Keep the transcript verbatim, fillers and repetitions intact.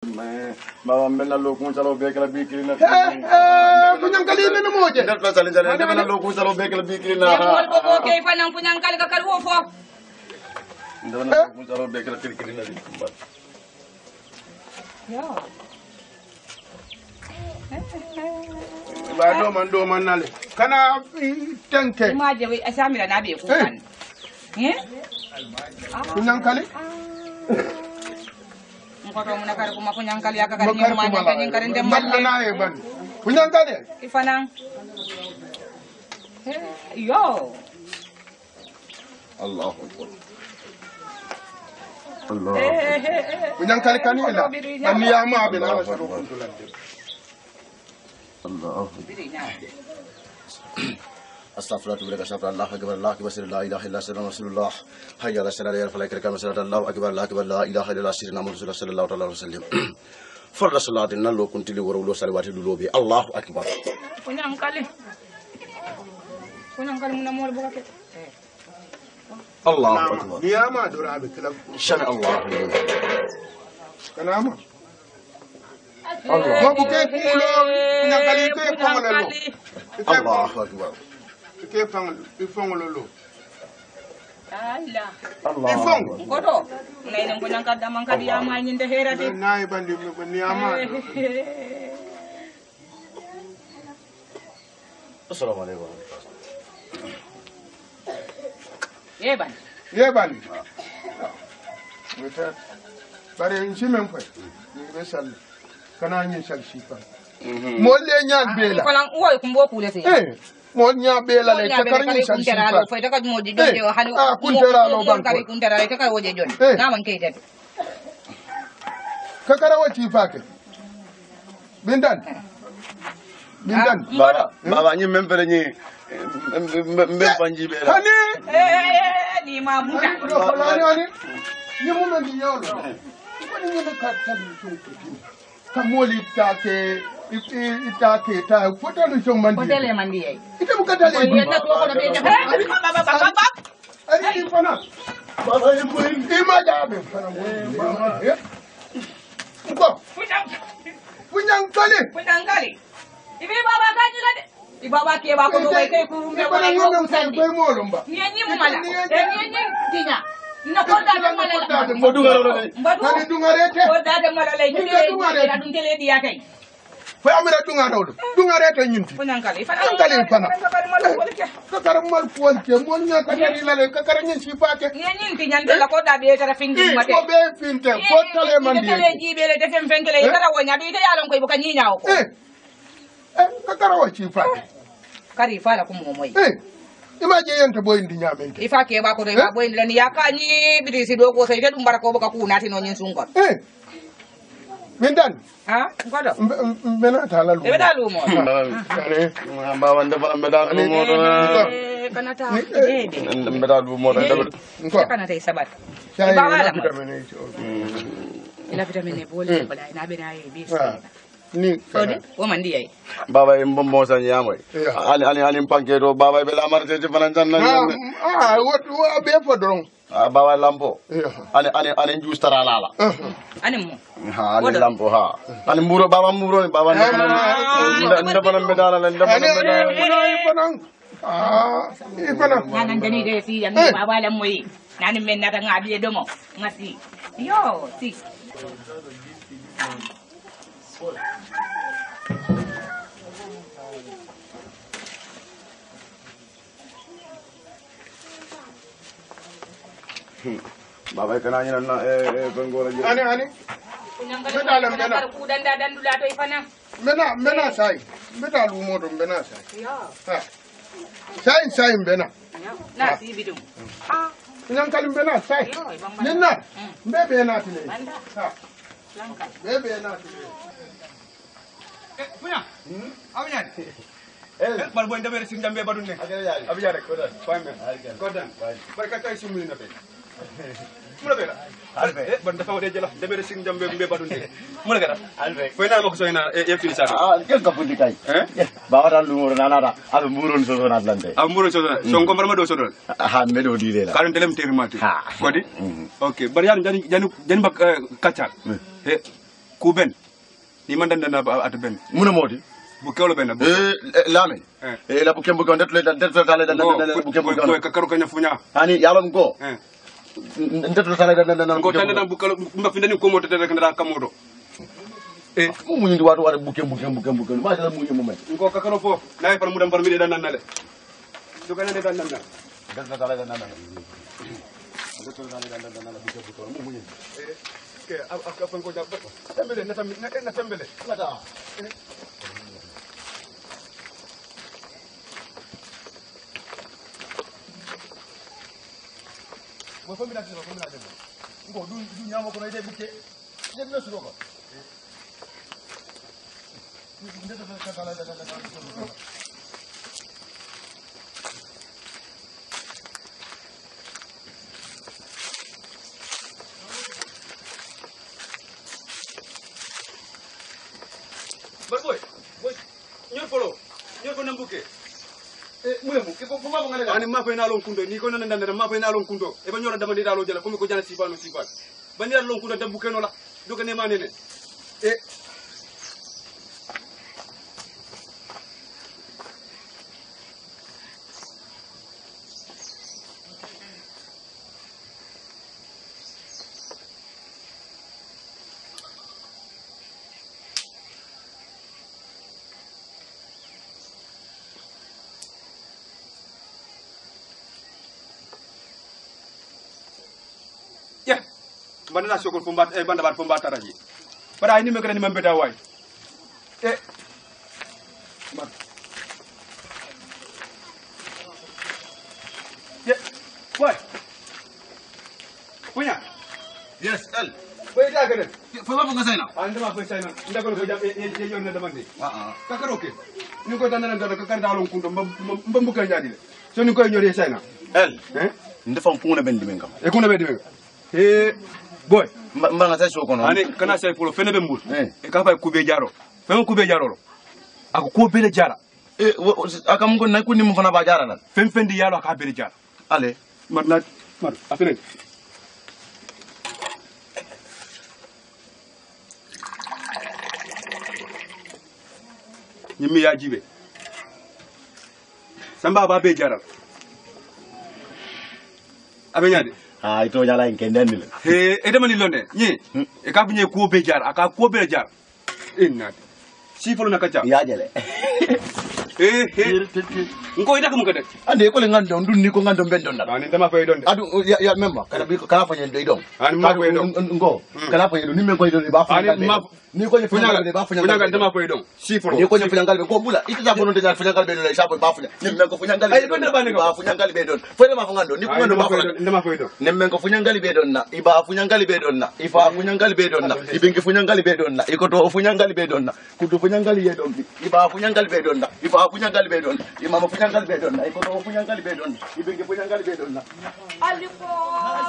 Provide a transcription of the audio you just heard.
Baba mbenna lo kun salo be kala bi kirina. Eh, punyang kali ni mo je. Ndat la salin jare mbenna lo kun salo be kala bi kirina. Mol bo bo kay fanang punyang kali ka kal wo fo. Mbenna lo kun salo be kala kirina di kumbat. Yo. Ba do man do man nale. Kana tenke. Ma je wi asamira na be ku kan. Eh? Punyang kali? Ngoto mo na kar ko ma punyang kali aka kar ni ma nya kan kar ndem mal malle. na e ban. Punyang kali? Ifanang. Yo. Allahu akbar. Allah. Punyang kali kan ila. Ani ya ma be na saro kuntulan. Allah. Astaghfirullah wa atubu Allah akbar Allah akbar la ilaha illa Allah rasulullah hayya ala salat ya falaka kama salat Allah akbar Allah akbar la ilaha illa Allah rasulullah sallallahu alaihi wasallam farda salatin nallo kuntili woro lo salawati dulobi Allahu akbar punyang kali punyang kali mun mo buka ke Allahu akbar ya ma dora be kala shana Allah kana ma Allah ma buke kulo punyang kali ke pangalo Allahu akbar ke fang ifongolo lo ala Allah ifong ngoto nay nang punyang kadda man kadi ya ma nyinde herati nay bandi ni ama assalamu alaikum yeban yeban weta bare nchi mempo ni be sal kana nyi sal shifa mo le nyaal bela ko lan wo ko mbo kule se eh mo nya bela le ka karni sal shifa fo ta ka mo di jonde o halu ah kuntera lo ban ka bi kuntera le ka woje jon na man kay det ka kara wati fa ke bindan bindan baba baba nyi mempere nyi mbe panji bela hani eh ni ma buta ani ani ni mo men di yolo ko ni ne ka tabi to ka moli ta ke ita ke ta foto lu shong mandi hotel e mandi ay ita mu ka tale ni na ko ko be ja baba baba baba ari ni fana baba ni mo ni ma ja be fana mo ko punyang kali punyang kali ibi baba ka ni gade i baba ke ba ko do way kay ku me wala ko sandi ko mo lomba ni ni mo mala e ni ni tinya na ko da de mala mo dugaro le kani dungarete ko da de mala le ni le da dun tele dia kay fo amira dungaro dungarete nyinti punyang kali fa kali fana ka kar mal pol ke mo nya ka tari la le ka kar nyin sifa ke ni ni tinya la ko da be tara fingi mate ko be finte ko tale man di tele ji be le de fem fengele tara wonya bi te yalon ko ibuka nyinya ko eh eh ka kar wa sifa kari fa la ko mo moy eh imaje yenta boy ndi nyamente ifa ke ba ko re ba boy ndi ni yakani bidisi do ko sai te dum barako baka ku nati no nyin sungon eh Mindan ha ngodo mena tala lu e beda lu mo kare baba ndaba mbeda lu mo eh kanata eh mbeda lu mo ko kanata sabat sai ba wala vitamine ila vitamine bole bala ina be na e bi ni ode o mandi ay baba e mbombo sa nyamoy ali ali ali panke do baba be la marte ci fanan tan ah wo wo be fo don baba lampo ali ali ali juice tara lala ani mo ha ali lampo ha ali mburo baba mburo baba nda bana medala la nda bana medala ah ifana nan dani de si yan baba lam moy nan men nata ngabi domo ngasi yo si baba kana nyina na e bangora je ani ani medala mena ku danda dandula to ifana mena mena sai medala umodo mena sai yo ha sai sai mena na si bidum ah nyang kalim mena sai ninna bebe na tile ha lanka bebe na tile eh punya hmm awnya eh bal boy ndabere sim jambe badun ne abiya rek ko dan fami ko dan barka tay sumuli na be mula bera albe ban dafa wade jela debere sing jambe mbe badunde mula gara albe fo na mako soyna e fili sa ah kel ka pundi kay eh bawa tan lu ngoro nana da abe muron so so na atlante am muron so so so ko marma do so do ha me do di le la karon telem termati kodi okay bari yan jani jani jani bak kacha e ku ben ni man danda na at ben muna moti bu kewlo ben eh lame eh la bu kembu gon det le det le tale dan bu kembu gon ko ka karu kanya funya hani yalon go eh det le tale dan dan ko tan dan bu kalo mba fi ndani ko mo tete rek nda kamodo eh mu mu ndi watu watu bu kembu kembu kembu ma dal mu ñu mu met ko ka karo fo nay par mu dem par mi dan nan nale du kana dan nan det le tale dan dan det le tale dan dan bu kembu gon mu mu eh ke ak ak ko japp tembele na tambi na tembele la da mo famila ci mo famila dem ngo du du ñama ko nay de bukke dem na suko ko ndé dafa ka kala da da bar boy boy ñor polo ñor ko nam bukke eh mulemu ke ko ma ko ngale ani ma fay na lon kundo ni ko nan dan ma fay na lon kundo e ba ñoro dama di dalo jela ko mi ko jana sifano sifan ba ni lon kundo dabbu keno la do ko ne ma ne ne eh ya banda na sokol fombat e banda bar fombat taraji para ni me grani mambe da way e ma ya boy punya yes el boy da gade fa ba nga sayna ande ma boy sayna ndagol ko jam e yonna demande ah ah ka karoke ni ko tan nan da ka kar dalon kundo mbam mbam nyaadi le so ni koy ñori sayna el eh ndefam fu ngona ben dimen kam e ko na be dimen eh boy mba nga say soko non ani kana say polo fene be mbul eh e ka fay kube jaro fene kube jaro lo ako ko bele jara e akam ngon nay ko ni mo fana ba jara lan fen fen di yalo aka bele jara ale mat na mat afene nyimi ya jibe samba ba be jara abenyade ah ito jala en kenden le he e dama ni londe ni e ka bunye ko be jar aka ko be jar inna si folo nakacha ya jele eh he ngo ida ko mun kadek ande ko le ngando ndun ni ko ngando ben don dal ani dama fay don de adu ya, ya memba kana bi kana fanyen do idom ani ma fay don ngo kana fanyen do ni men ko do ba fa ani ma ni ko ni funya ba funya funya dama fay don si folo ni ko ni funya ngal be ko bula ita da bono de funya ngal be do la sabo ba funya ni men ko funya ngal ay ben ba ni ba funya ngal be don fo ma fa ngando ni ko ngando ba funya dama fay don ni men ko funya ngal be don na iba funya ngal be don na ifa funya ngal be don na ibingi funya ngal be don na iko to funya ngal be don na kudu funya ngal ye don iba funya ngal be don na ifa funya ngal be don imama funya ngal be don na iko to funya ngal be don ibingi funya ngal be don na Aliko